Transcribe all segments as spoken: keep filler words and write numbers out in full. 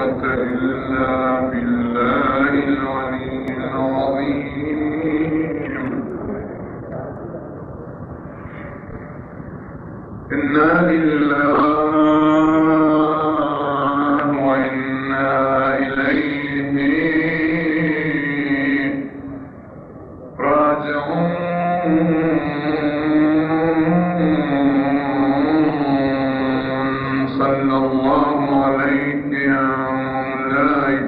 قوة إلا بالله العلي العظيم. إنا لله وإنا إليه راجعون. صلى الله عليك يا مولاي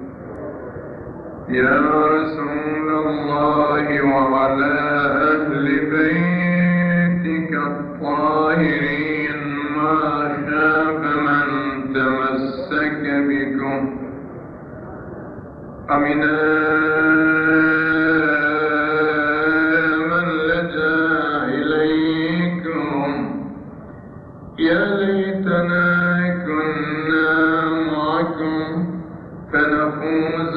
يا رسول الله وعلى أهل بيتك الطاهرين ما شاب من تمسك بكم أمنا من لجأ إليكم. يا ليتنا كنا معكم فنفوز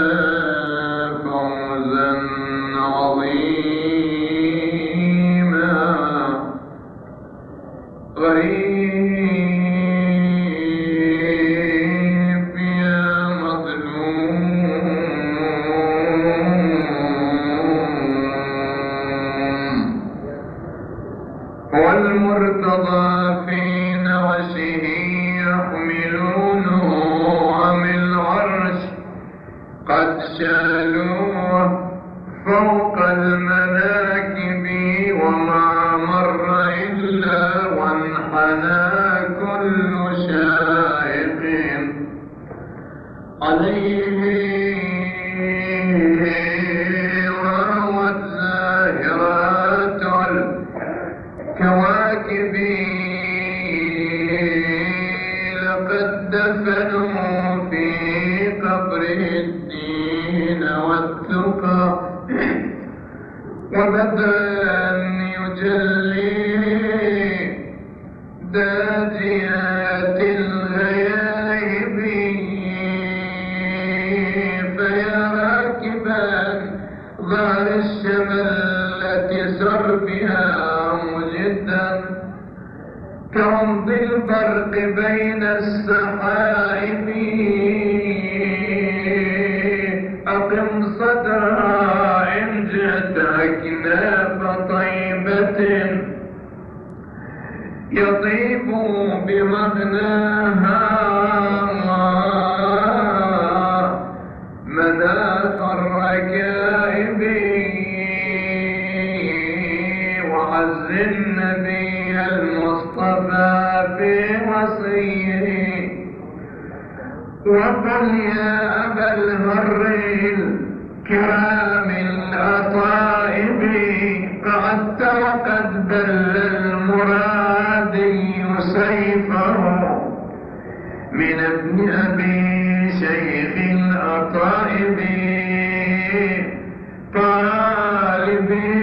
فوزا عظيما. غريب يا مظلوم والمرتضى في نعشه يحملونه عن العرش قد شالوه فوق المناكب وما مر إلا وانحنى كل شائق عليه وروت زاهرات الكواكب. لقد دفنوا في قبره الدين والتقى وبدرا يجلي داجيات الغيائب. فيا راكبا ظهر الشملة سر بها مجدا كرمض البرق بين السحائب. أقم صدرها إن جئت أكناف طيبة يطيب بمغناها مناخ الركائب. وعز النبي المصطفى في وصيه وقل يا أبا الهر الكرام الأطائب قعدت وقد بل المرادي سيفه من ابن أبي شيخ الأطائب طالبي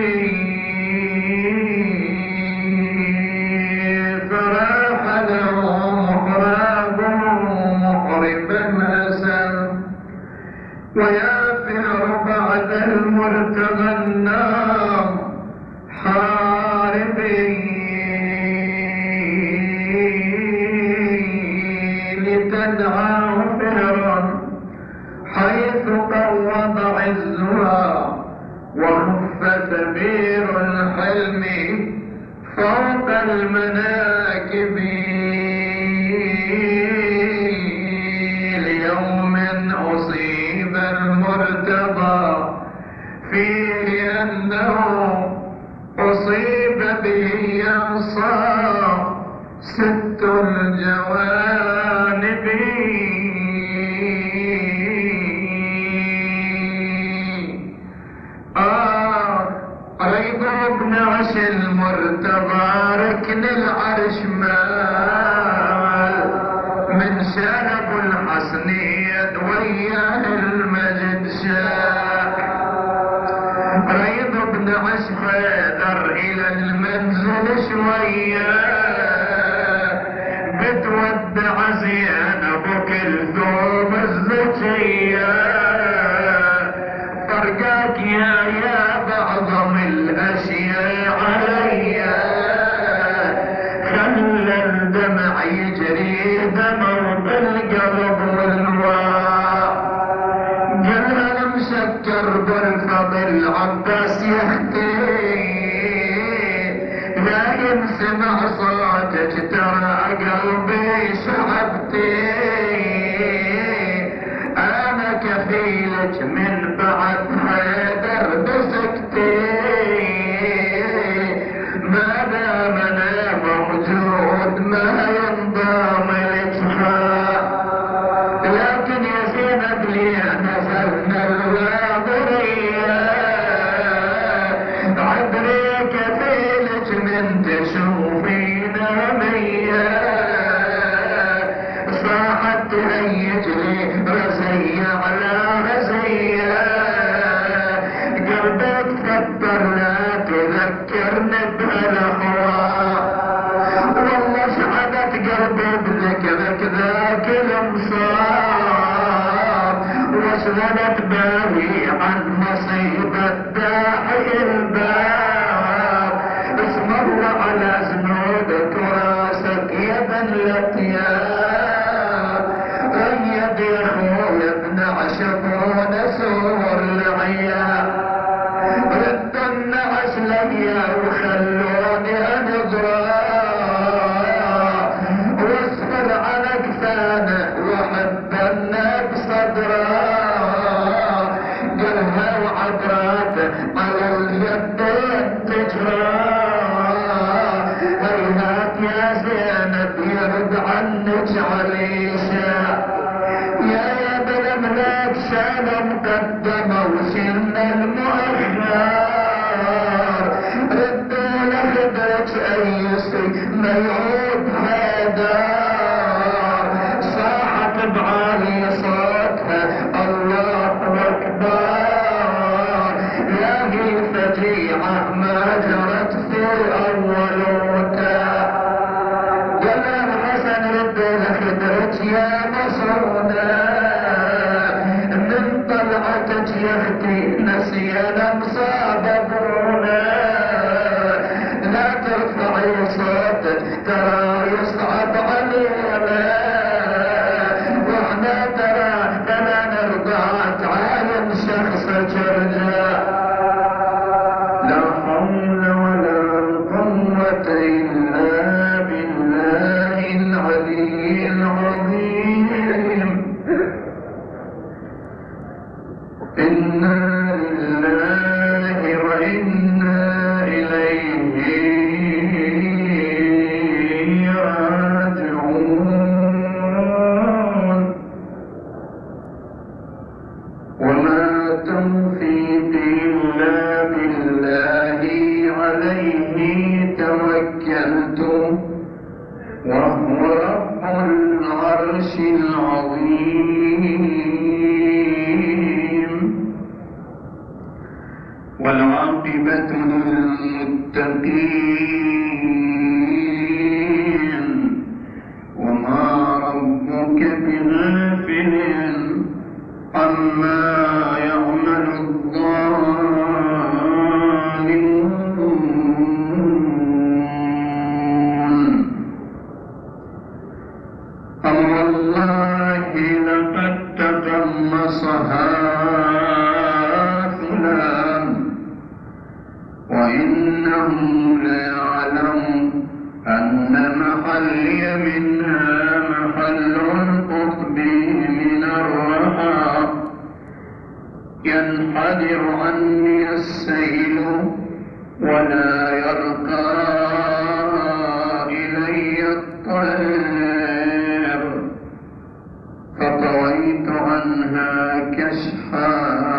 ويافر بعد المرتضى النار حاربي لتدعى فرا حيث قوض عزها وخف سبير الحلم فوق المناكب. ليوم أصيب المرتضى فيه أنه أصيب به أنصار ست الجوانب. آه ريض بن عش المرتضى ركن العرش مال من شرب الحسنية وياه المجد شاك. ريض بن عش حيدر إلى المنزل شوية بتودع زينب كلثوم الزكية. فرقاك يا يا بعضم الأشياء عليا خلى الدمع يجري دمر بالقلب. لكن سمع صوتك ترى قلبي شعبتي، انا كفيلك من بعد حيدر بسكتي، ما دام انا موجود ما ينضم لك حال، لكن يا زينب لي نزلنا الواضرية، عبري كفيلك من تشوفينا مية، صاحت تهيج لي رزية على رزية، قلبك ثبر لا تذكرني بهالاخوة، والله سعدت قلبي بذكرك ذاك المصاب، واشغلت بالي عن مصيبة داعي الباب، اسم الله على زنودك وراسك يا بن الاتياب، ايد يا اخويا ابن عشبون سور العيال، رد النعش ليا وخلوني انظرا، واصبر على كفانه وحب النب صدرا، قلها وعبراته على اليدين تجرى، هيهات يا زينب يرد عنك عليشا، يا يا بالملاك شان مقدمه وسن المؤخر، ردوا لخدرك ايسي ما يعود حيدار، صاحت بعالي صوتها الله اكبر، لا هي فجيعه ما جرت في اول وتا، قال الحسن ردوا لخدرك يا مصرونه، من طلعتك يا اختي نسينا مصاب ابونا، لا ترفعي صوتك ترى يصعب علينا، واحنا ترى انا نرضى تعاين شخصك رجال، لا حول ولا قوة الا بالله العلي العظيم، إنا لله وإنا إليه راجعون، وما توفيقي إلا بالله عليه توكلت، وهو رب العرش العظيم، والعاقبة للمتقين، وما ربك بغافل عما يعمل الظالمون، والله لقد تقمصها فلان، وإنه ليعلم أن محلي منها محل القطب من الرحى، ينحدر عني السيل ولا يرقى إلي الطير، فطويت عنها كشحا.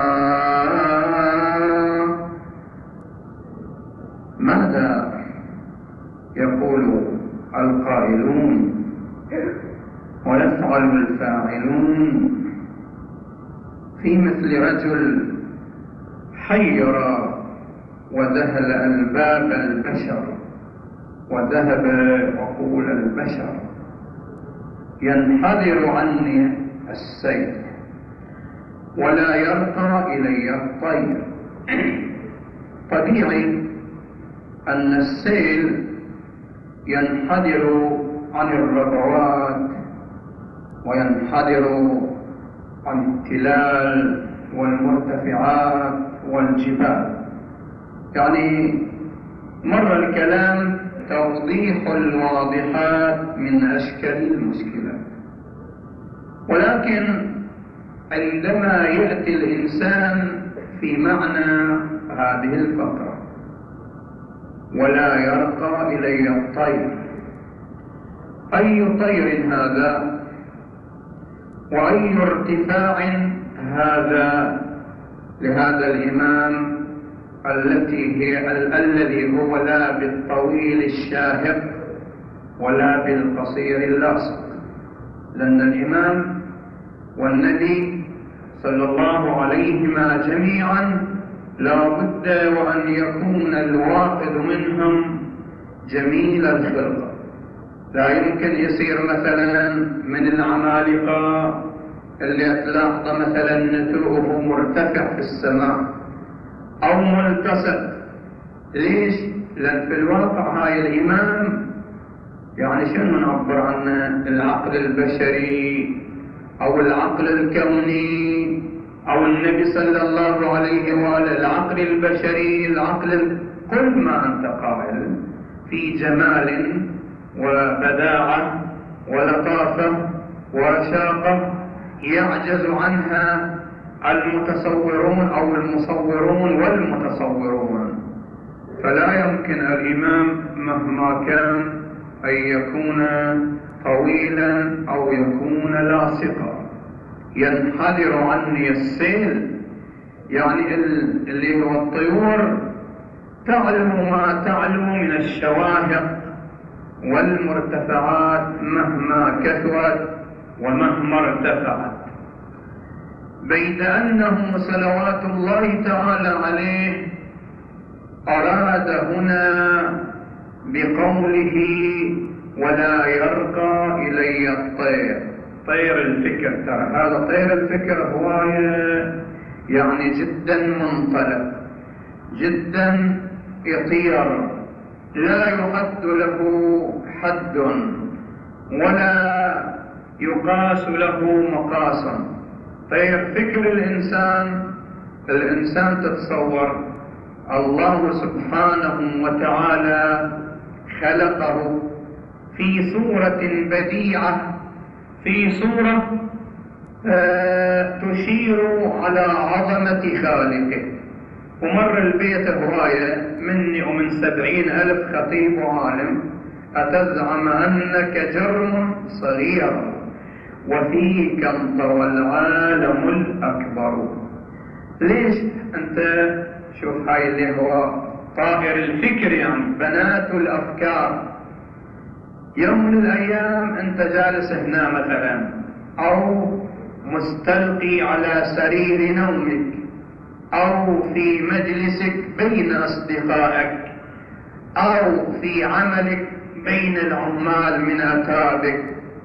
ماذا يقول القائلون ويفعل الفاعلون في مثل رجل حير وذهل ألباب البشر وذهب عقول البشر، ينحدر عني السيل ولا يرقى إلي الطير. طبيعي أن السيل ينحدر عن الربوات وينحدر عن التلال والمرتفعات والجبال، يعني مر الكلام توضيح الواضحات من أشكال المشكلات. ولكن عندما يأتي الإنسان في معنى هذه الفقرة ولا يرقى إلي الطير، أي طير هذا وأي ارتفاع هذا لهذا الإمام التي هي ال الذي هو لا بالطويل الشاهق ولا بالقصير اللاصق، لأن الإمام والنبي صلى الله عليهما جميعا لا بد وأن يكون الواحد منهم جميل الخلقة، لا يمكن يصير مثلا من العمالقة اللي تلاحظ مثلا نتوءه مرتفع في السماء أو ملتصق. ليش؟ لأن في الواقع هاي الإمام يعني شنو نعبر عنه؟ العقل البشري أو العقل الكوني أو النبي صلى الله عليه وآله، العقل البشري، العقل كل ما أنت قائل في جمال وبداعة ولطافة ورشاقة يعجز عنها المتصورون أو المصورون والمتصورون. فلا يمكن الإمام مهما كان أن يكون طويلا أو يكون لاصقا. ينحدر عني السيل، يعني اللي هو الطيور تعلو ما تعلو من الشواهق والمرتفعات مهما كثرت ومهما ارتفعت، بيد أنه صلوات الله تعالى عليه أراد هنا بقوله ولا يرقى إلي الطير، طير الفكر. ترى هذا طير الفكر هواية يعني جدا منطلق، جدا يطير، لا يحد له حد ولا يقاس له مقاس. طير فكر الإنسان، الإنسان تتصور الله سبحانه وتعالى خلقه في صورة بديعة، في صورة آه تشير على عظمة خالقه. ومر البيت هواية مني ومن سبعين ألف خطيب وعالم أتزعم أنك جرم صغير وفيك انطر العالم الأكبر. ليش أنت شوف هاي اللي هو طائر الفكر، يعني بنات الأفكار. يوم من الأيام أنت جالس هنا مثلا أو مستلقي على سرير نومك أو في مجلسك بين أصدقائك أو في عملك بين العمال من أترابك،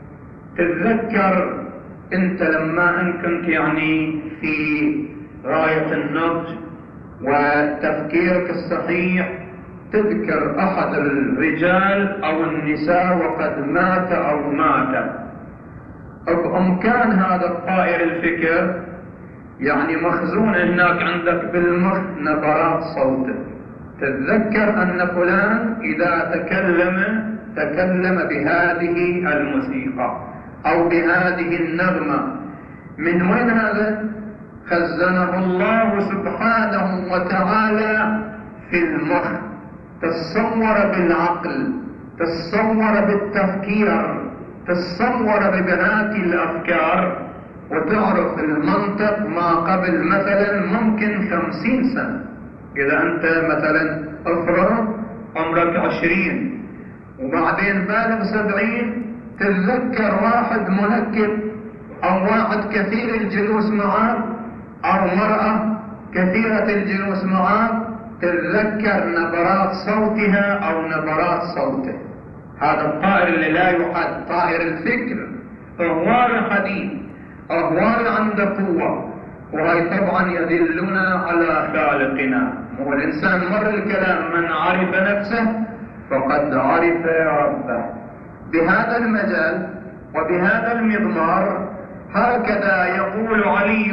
تتذكر أنت لما أن كنت يعني في غاية النضج وتفكيرك الصحيح، تذكر أحد الرجال أو النساء وقد مات أو مات، بإمكان هذا الطائر الفكر يعني مخزون هناك عندك بالمخ نبرات صوته، تتذكر أن فلان إذا تكلم تكلم بهذه الموسيقى أو بهذه النغمة. من وين هذا؟ خزنه الله سبحانه وتعالى في المخ. تصور بالعقل، تصور بالتفكير، تصور ببنات الأفكار، وتعرف المنطق ما قبل مثلا ممكن خمسين سنة. إذا أنت مثلا أفرض عمرك عشرين وبعدين بالغ سبعين، تتذكر واحد منكب أو واحد كثير الجلوس معه أو مرأة كثيرة الجلوس معه، تتذكر نبرات صوتها أو نبرات صوته. هذا الطائر اللي لا يحد، طائر الفكر، أهوال حديث، أهوال عند قوة. وهي طبعا يدلنا على خالقنا. هو الإنسان مر الكلام من عرف نفسه فقد عرف ربه. بهذا المجال وبهذا المضمار هكذا يقول علي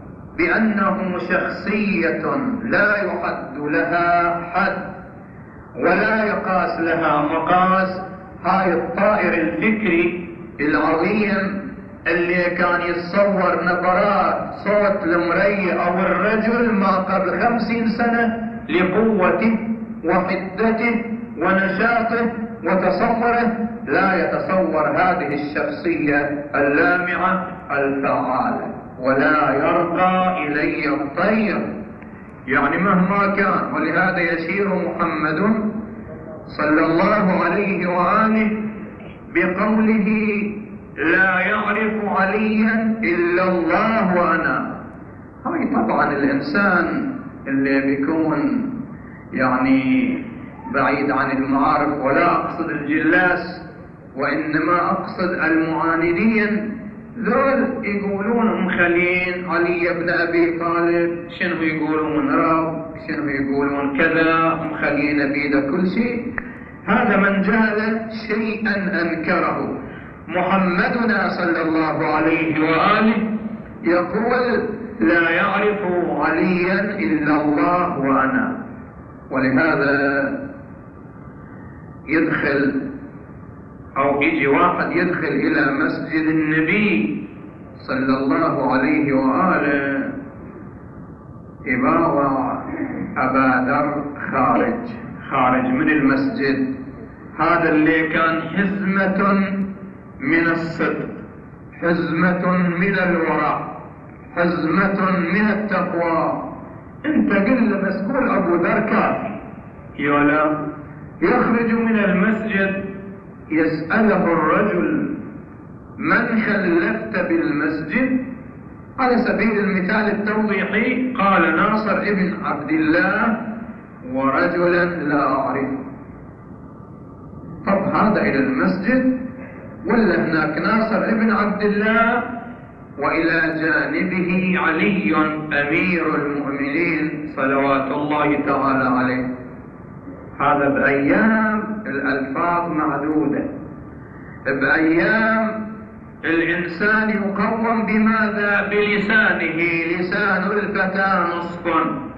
بأنه شخصية لا يحد لها حد، ولا يقاس لها مقاس. هاي الطائر الفكري العظيم اللي كان يتصور نبرات صوت المري او الرجل ما قبل خمسين سنة لقوته وحدته ونشاطه وتصوره، لا يتصور هذه الشخصية اللامعة الفعالة، ولا يرقى إلي الطير يعني مهما كان. ولهذا يشير محمد صلى الله عليه وآله بقوله لا يعرف عليا إلا الله وأنا. هاي طبعا الإنسان اللي بيكون يعني بعيد عن المعارف، ولا أقصد الجلاس وإنما أقصد المعاندين، ذول يقولون مخلين علي بن أبي طالب، شنو يقولون رب، شنو يقولون كذا، مخلين بيده كل شيء. هذا من جهل شيئا أنكره. محمدنا صلى الله عليه وآله يقول لا يعرف عليا إلا الله وأنا. ولهذا يدخل أو يجي واحد يدخل إلى مسجد النبي صلى الله عليه وآله يباوع أبا ذر خارج خارج من المسجد، هذا اللي كان حزمة من الصدق، حزمة من الورع، حزمة من التقوى. انت قل له بس قول ابو ذر كافي يولا. يخرج من المسجد يسأله الرجل من خلفت بالمسجد؟ على سبيل المثال التوضيحي قال ناصر ابن عبد الله ورجلا لا أعرفه. طب هذا إلى المسجد ولا هناك ناصر ابن عبد الله وإلى جانبه علي أمير المؤمنين صلوات الله تعالى عليه؟ هذا بأيام الألفاظ معدودة، بأيام الإنسان يقوم بماذا؟ بلسانه. لسان الفتى نصف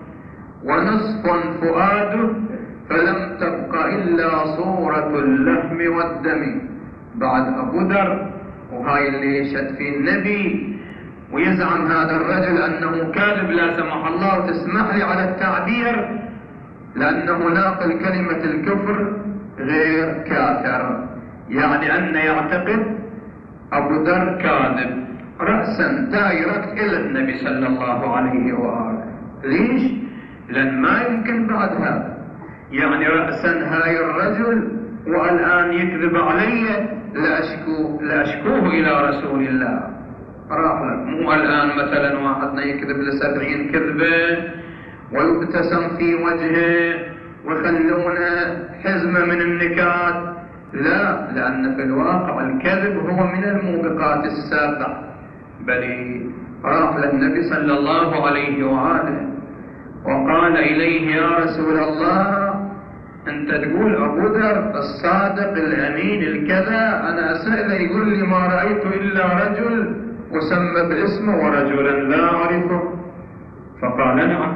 ونصف فؤاده، فلم تبق إلا صورة اللحم والدم. بعد أبو ذر وهاي اللي يشهد في النبي ويزعم هذا الرجل أنه كاذب لا سمح الله، وتسمح لي على التعبير لأنه ناقل كلمة الكفر غير كافر، يعني أن يعتقد أبو ذر كاذب رأسا دايركت إلى النبي صلى الله عليه وآله. ليش؟ لأن ما يمكن بعد هذا، يعني رأسا هاي الرجل والآن يكذب علي لأشكو لأشكوه إلى رسول الله. راح لك مو الآن مثلا واحدنا يكذب لسبعين كذبة ويبتسم في وجهه ويخلونه حزمة من النكات، لا، لأن في الواقع الكذب هو من الموبقات السابع. بل راح للنبي صلى الله عليه وآله وقال إليه يا رسول الله أنت تقول أبو ذر الصادق الأمين الكذا، أنا أسأله يقول لي ما رأيت إلا رجل وسمى باسمه ورجلا لا أعرفه. فقال نعم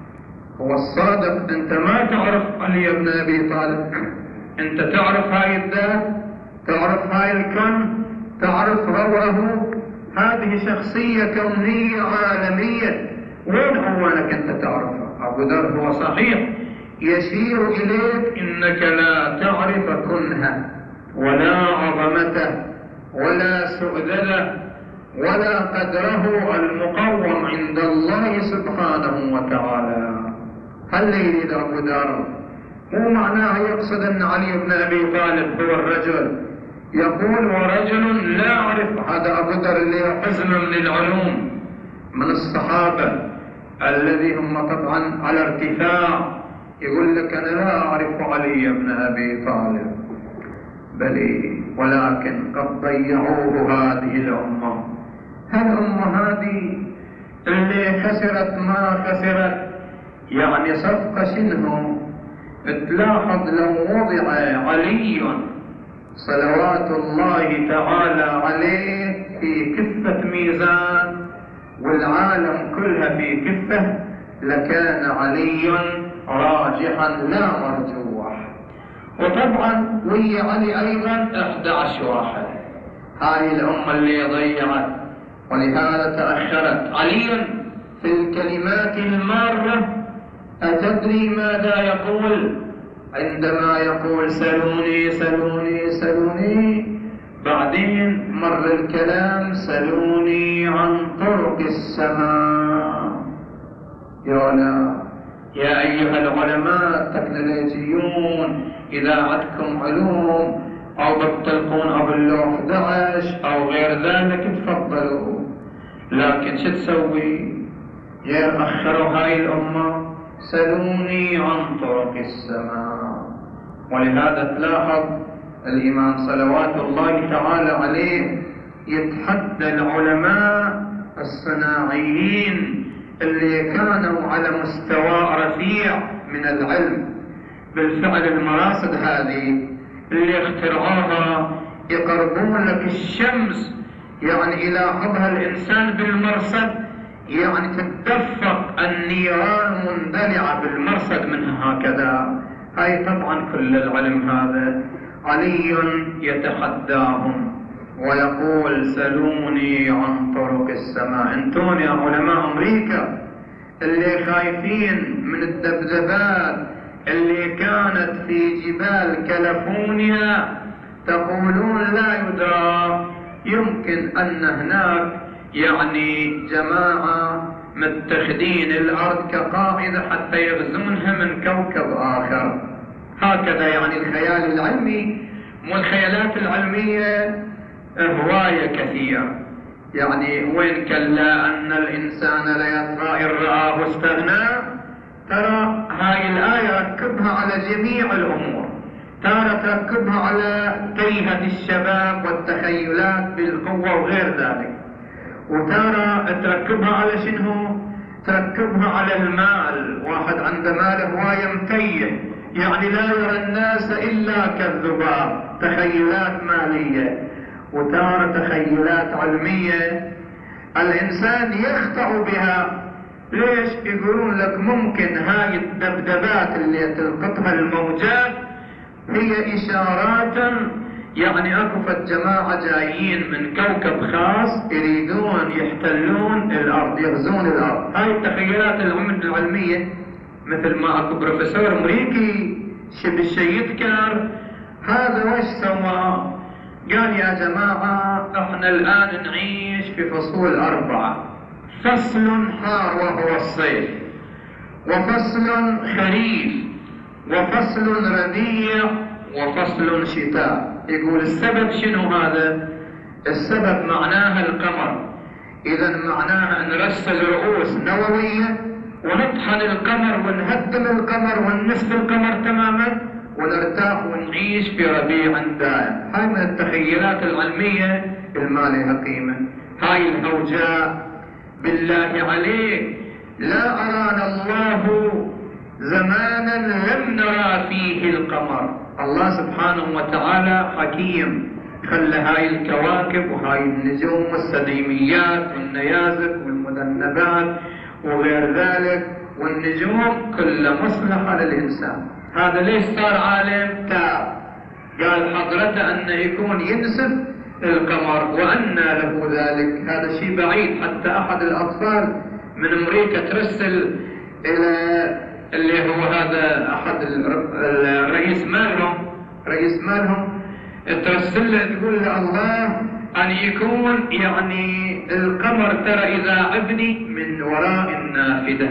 هو الصادق. أنت ما تعرف علي بن أبي طالب، أنت تعرف هاي الذات، تعرف هاي الكون، تعرف روعه، هذه شخصية كونية عالمية، وين عوانك أنت تعرفها؟ أبو ذر هو صحيح يشير إليك إنك لا تعرف كنها ولا عظمته ولا سؤدده ولا قدره المقوم عند الله سبحانه وتعالى. هل يريد أبو ذر؟ مو معناه يقصد أن علي بن أبي طالب هو الرجل، يقول ورجل لا أعرف. هذا أبو ذر اللي حزن من العلوم من الصحابة الذي هم طبعا على ارتفاع، يقول لك أنا لا أعرف علي بن أبي طالب، بل ولكن قد ضيعوه هذه الأمة. هالأمة هذه اللي خسرت ما خسرت، يعني صفقة شنو؟ تلاحظ لو وضع علي صلوات الله تعالى عليه في كفة ميزان والعالم كلها في كفة، لكان علي راجحا لا مرجوح. وطبعا ويا علي أيضا أحد عشر واحد. هاي الأمة اللي ضيعت ولهذا تأخرت. علي في الكلمات المارة أتدري ماذا يقول عندما يقول سلوني سلوني سلوني؟ بعدين مر الكلام سلوني عن طرق السماء. يا يا أيها العلماء التكنولوجيون إذا عندكم علوم أو بتطلقون أبو أحد عشر أو غير ذلك تفضلوا، لكن شو تسوي؟ يا أخروا هاي الأمة سلوني عن طرق السماء. ولهذا تلاحظ الإمام صلوات الله تعالى عليه يتحدى العلماء الصناعيين اللي كانوا على مستوى رفيع من العلم. بالفعل المراصد هذه اللي اخترعوها يقربون لك الشمس، يعني يلاحظها الإنسان بالمرصد، يعني تتدفق النيران مندلعة بالمرصد منها هكذا. هاي طبعا كل العلم هذا علي يتحداهم ويقول سلوني عن طرق السماء. انتون يا علماء أمريكا اللي خايفين من الذبذبات اللي كانت في جبال كاليفورنيا تقولون لا يدرى، يمكن أن هناك يعني جماعة متخذين الأرض كقاعدة حتى يغزونها من كوكب آخر. هكذا يعني الخيال العلمي والخيالات العلمية هواية كثيرة. يعني وين كلا أن الإنسان لا يطغى إن رآه استغنى. ترى هاي الآية ركبها على جميع الأمور، ترى تركبها على تيهة الشباب والتخيلات بالقوة وغير ذلك، وترى تركبها على شنو؟ تركبها على المال. واحد عنده مال هواية متيه، يعني لا يرى الناس إلا كالذباب، تخيلات مالية. وترى تخيلات علمية الإنسان يخطأ بها. ليش؟ يقولون لك ممكن هاي الذبذبات اللي تلقطها الموجات هي إشارات، يعني أكفت جماعة جايين من كوكب خاص يريدون يحتلون الأرض، يغزون الأرض. هاي التخيلات العلمية مثل ما أكو بروفيسور أمريكي شبه يذكر هذا وش سوى؟ قال يا جماعة احنا الآن نعيش في فصول أربعة، فصل حار وهو الصيف، وفصل خريف، وفصل ربيع، وفصل شتاء. يقول السبب شنو هذا؟ السبب معناها القمر. إذا معناها نرسل رؤوس نووية ونطحن القمر ونهدم القمر وننسف القمر تماما ونرتاح ونعيش في ربيع دائم. هاي من التخيلات العلمية الما لها قيمة. هاي الهوجاء بالله عليك لا أرانا الله زمانا لم نرى فيه القمر. الله سبحانه وتعالى حكيم، خلى هاي الكواكب وهاي النجوم والسديميات والنيازك والمذنبات وغير ذلك والنجوم كل مصلحة للإنسان. هذا ليش صار عالم تاب؟ قال حضرته أن يكون ينسف القمر وأن له ذلك. هذا شيء بعيد. حتى أحد الأطفال من أمريكا ترسل إلى اللي هو هذا أحد الرئيس مالهم رئيس مالهم ترسل له تقول له الله أن يكون يعني القمر ترى إذا عبني من وراء النافذة.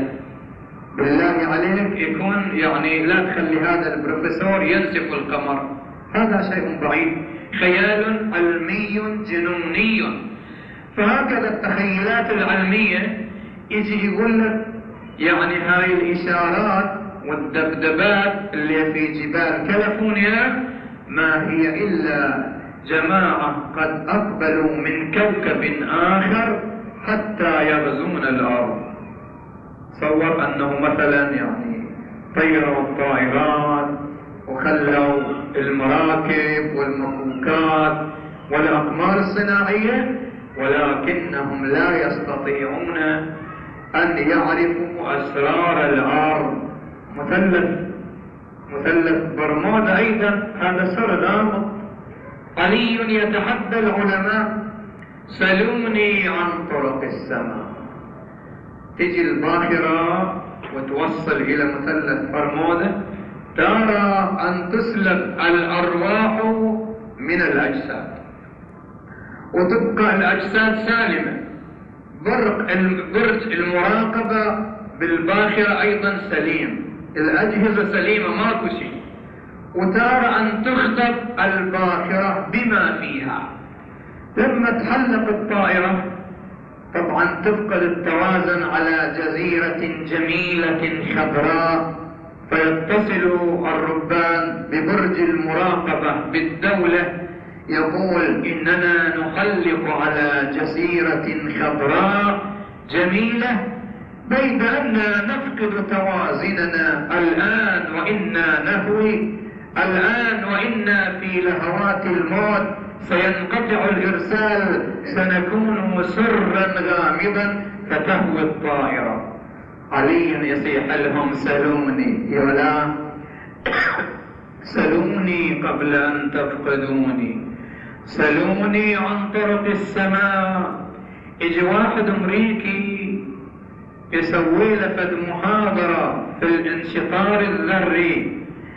بالله عليك يكون يعني لا تخلي هذا البروفيسور ينسف القمر. هذا شيء بعيد، خيال علمي جنوني. فهكذا التخيلات العلمية يجي يقول لك يعني هاي الإشارات والذبذبات اللي في جبال كاليفورنيا ما هي إلا جماعة قد أقبلوا من كوكب آخر حتى يغزون الأرض. تصور أنه مثلا يعني طيروا الطائرات وخلوا المراكب والمفكات والأقمار الصناعية، ولكنهم لا يستطيعون أن يعرفوا أسرار الأرض. مثلث مثلث برمودا أيضا هذا سر غامض. علي يتحدى العلماء: سلوني عن طرق السماء. تجي الباخرة وتوصل إلى مثلث برمودا، ترى أن تسلب الأرواح من الأجساد وتبقى الأجساد سالمة. برج المراقبة بالباخرة أيضا سليم، الأجهزة سليمة ماكو شيء، وترى أن تخطب الباخرة بما فيها. لما تحلق الطائرة طبعا تفقد التوازن على جزيرة جميلة خضراء، فيتصل الربان ببرج المراقبة بالدولة، يقول: إننا نحلق على جزيرة خضراء جميلة، بيد أننا نفقد توازننا الآن وإنا نهوي، الآن وإنا في لهوات الموت، سينقطع الإرسال، سنكون سرا غامضا، فتهوي الطائرة. علي يصيح لهم: سلوني يا لا سلوني قبل أن تفقدوني، سلوني عن طرق السماء. يجي واحد أمريكي يسوي له فد محاضرة في الانشطار الذري،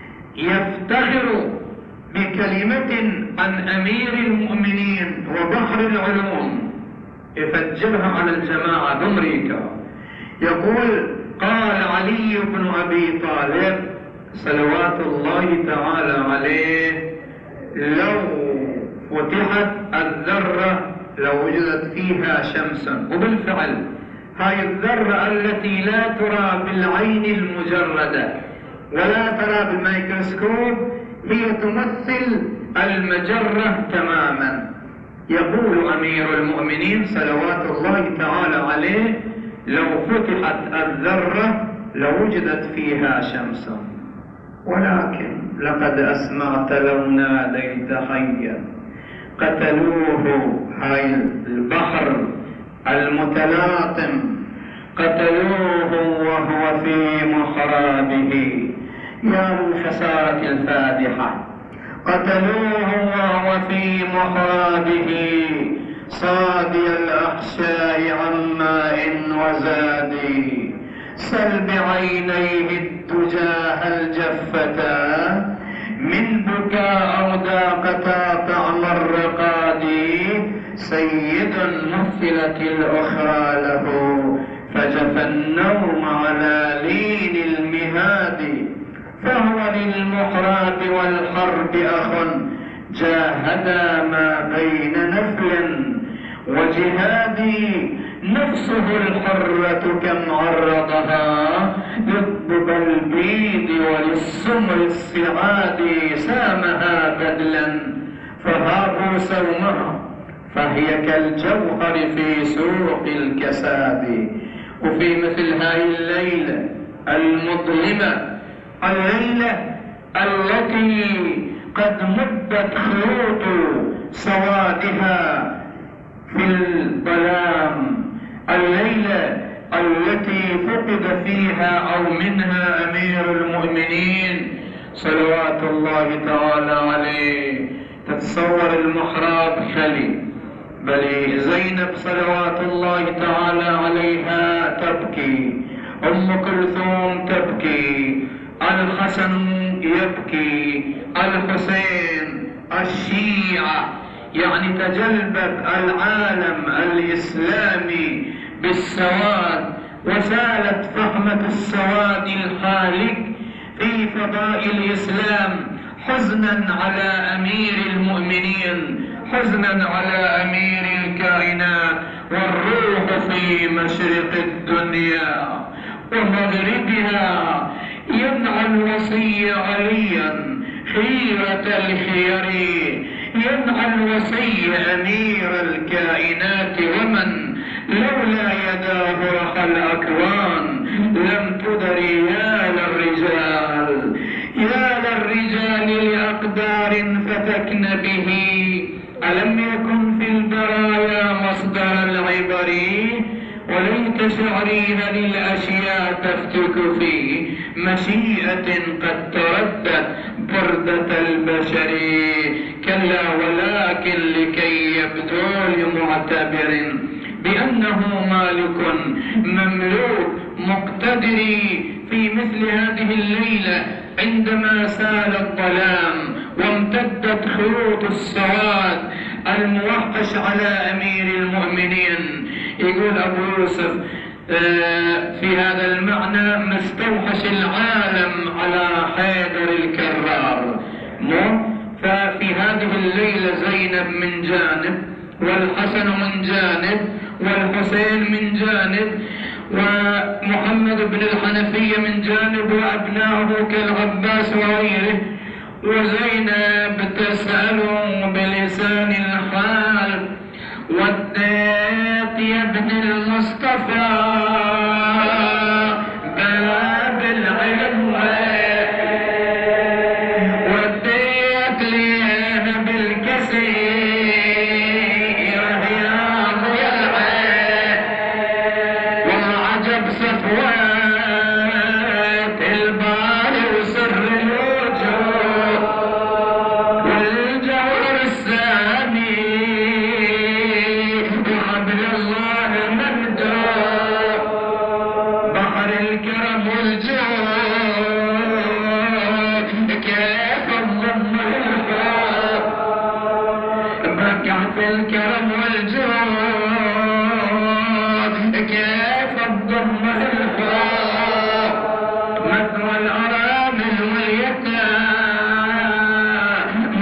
يفتخر بكلمة عن أمير المؤمنين وبحر العلوم، يفجرها على الجماعة بأمريكا، يقول: قال علي بن أبي طالب صلوات الله تعالى عليه: لو فتحت الذرة لو وجدت فيها شمس. وبالفعل هاي الذرة التي لا ترى بالعين المجردة ولا ترى بالميكروسكوب هي تمثل المجرة تماما. يقول أمير المؤمنين صلوات الله تعالى عليه: لو فتحت الذرة لوجدت فيها شمس، ولكن لقد أسمعت لو ناديت حيا. قتلوه، هاي البحر المتلاطم، قتلوه وهو في محرابه. يا الخسارة الفادحة، قتلوه وهو في محرابه صادي الأحشاء عن ماء وزادي. سل بعينيه الدجاه الجفتا من بكاء أو ذاقتا طعم الرقاد. سيد مثلت الأخرى له فجف النوم على لين المهاد. فهو للمحراب والحرب أخ جاهدا ما بين نفل وجهاد. نفسه الحرة كم عرضها للضب البيض وللسمر الصعاد. سامها بدلا فهابوا سومها فهي كالجوهر في سوق الكساد. وفي مثل هاي الليلة المظلمة، الليلة التي قد مدت خيوط سوادها في الظلام، الليلة التي فقد فيها أو منها أمير المؤمنين صلوات الله تعالى عليه. تتصور المحراب خلي، بل زينب صلوات الله تعالى عليها تبكي، أم كلثوم تبكي، الحسن يبكي، الحسين، الشيعة، يعني تجلبب العالم الإسلامي بالسواد، وسالت فحمة السواد الحالك في فضاء الإسلام حزنا على أمير المؤمنين، حزنا على أمير الكائنات. والروح في مشرق الدنيا ومغربها ينعى الوصي عليا خيرة الخير، ينعى الوصي أمير الكائنات. ومن لولا يداه رخى الأكوان لم تدري يا للرجال، يا للرجال لأقدار فتكن به. ألم يكن في البرايا مصدر العبر وليت شعري هل الأشياء تفتك في مشيئة قد تردت بردة البشر. كلا ولكن لكي يبدو لمعتبر بأنه مالك مملوك مقتدر في مثل هذه الليلة عندما سال الظلام وامتدت خيوط السواد الموحش على أمير المؤمنين. يقول أبو يوسف في هذا المعنى ما استوحش العالم على حيدر الكرار. ففي هذه الليلة زينب من جانب، والحسن من جانب، والحسين من جانب، ومحمد بن الحنفية من جانب، وأبناؤه كالعباس وغيره، وزينب تسأل بلسان الحال وديت يا ابن المصطفى باب العلم وديت لي بالكثير رياض العين وعجب صفوات البار وسر الوجوه والجوهر السامي وعبد الله ممدوح بحر الكرم والجود كيف الضم الحب بكعة الكرم والجود كيف الضم الحب مثوى الأرامل واليتامى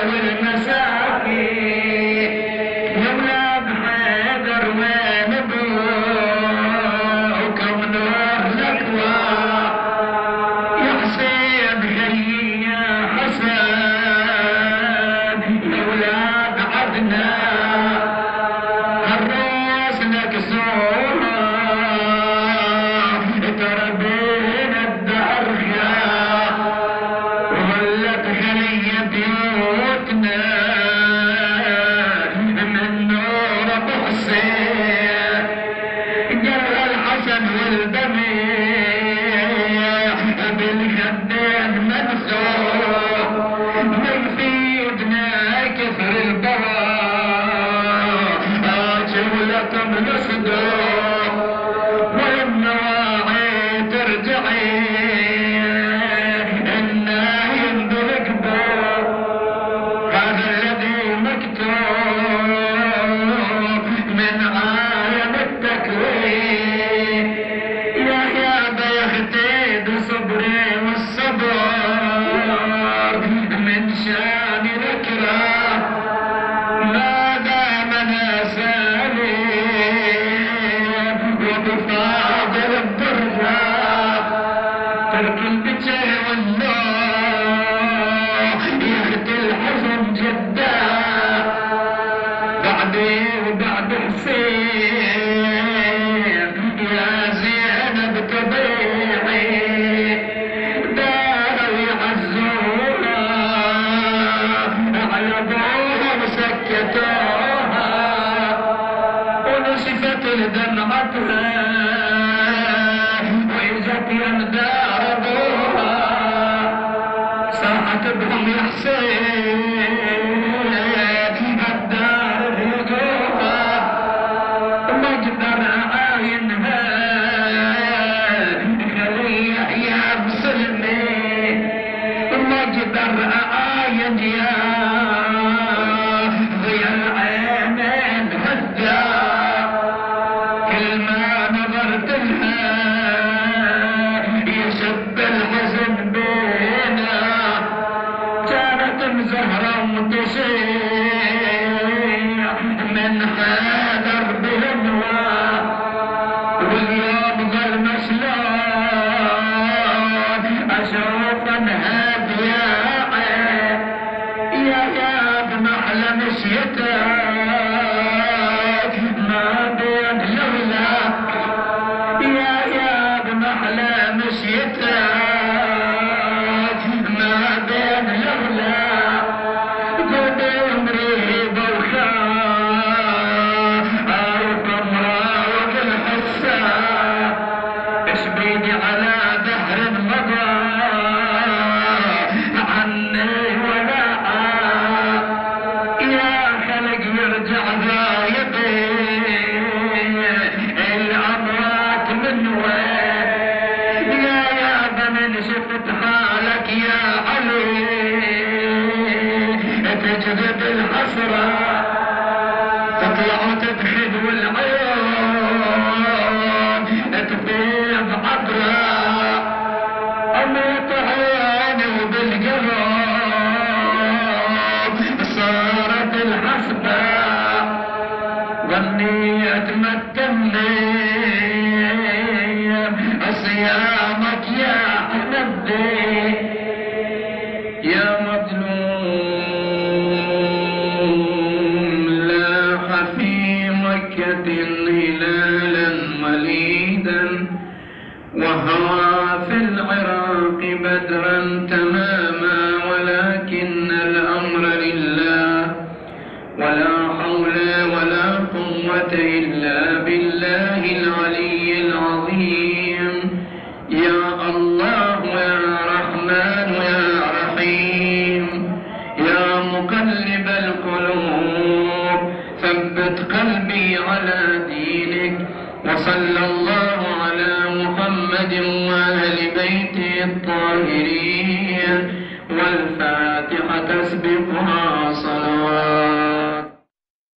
والمساكين يا ولاد حيدر وين ابوك ونور الاكوى يا حسين خلي يا حسن يا ولاد عدنان الراس نكسوها تربينا الدهر خيار وظلت خلية بيوتنا من نور ابو حسين قال الحسن والبميح بالخدين منسوح من فيدنا كثر البراء جولة من صدوح والنواعي ترجعي النايم بالقبور هذا الذي مكتوب من عالم التكوين يا يا بيختي بصبري والصبر من شان الكرام ما دام انا سالم وبفاضل الدرجات ترك البكي والنوح يخت الحزن جدا بعدي وبعد حسين يا زينب طبيعي داروا يعزوها على ابوها وسكتوها ونشفت دمعتها وإجت يندار ابوها صاحت بهم يا حسين الدار هدوها ما اقدر اعاينها خلي يا بسلمي ما اقدر اعاين يا ضيا العينين هدا كل ما نظرت لها يشب الحزن بينا كانت مزهرة وتشيع من حيدر بالهوى واليوم ظل مشلون اشوف انهادية يا يا بمحلى مشيتك ما بين لولاك يا يا بمحلى مشيتك ما بين لولاك قد عمري بوخاء عرف امراض الحسن تجذب الحسرة تطلع وتبحث والعيون تفيض عبرة أموت عيني وبالقلب صارت الحسبة ظنيت ما تملي صيامك يا حبيبي يا مظلوم لاح في مكة هلالا مليدا وهوى في العراق بدرا تماما ولكن الأمر لله ولا حول ولا قوة إلا بالله العلي العظيم يا الله يا رحمن يا رحيم يا مقلب القلوب ثبت قلبي على دينك وصلى الله على محمد وأهل بيته الطاهرين والفاتحة تسبقها